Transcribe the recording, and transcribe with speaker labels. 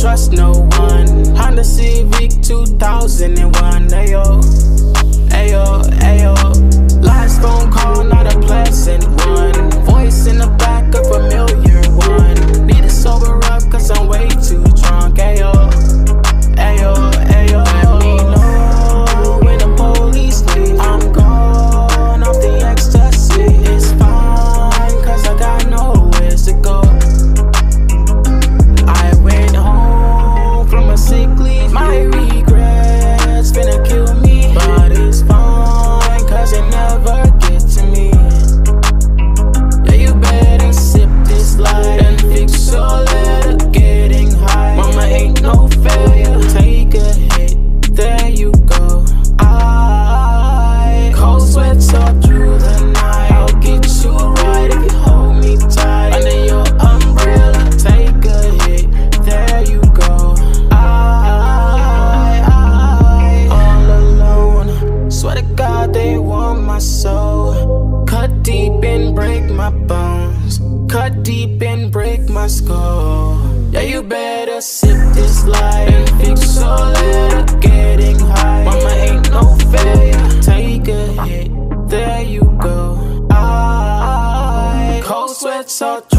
Speaker 1: trust no one. Honda Civic 2001. Ayo, ayo, ayo. Last phone call, not a pleasant one. Voice in the back of $1,000,001. Need to sober up cause I'm way too drunk. Ayo, ayo, ayo. Let me know when the police leave. I'm gone off the ecstasy. It's fine cause I got nowhere to go. I went home from a sick leave. My regrets finna kill me, but it's fine cause it never get to me. Yeah, you better sip this light and fix your letter. Getting high, mama ain't no failure. Take a hit, there you go. Cold sweats all through the night. I'll get you right if you hold me tight. Under your umbrella, take a hit, there you go. All alone, swear to God they want my soul. Cut deep and break my bones. Cut deep and break my skull. Yeah, you better sip this light and fix your letter. Getting high, mama ain't no failure. Take a hit, there you go. Cold sweats all through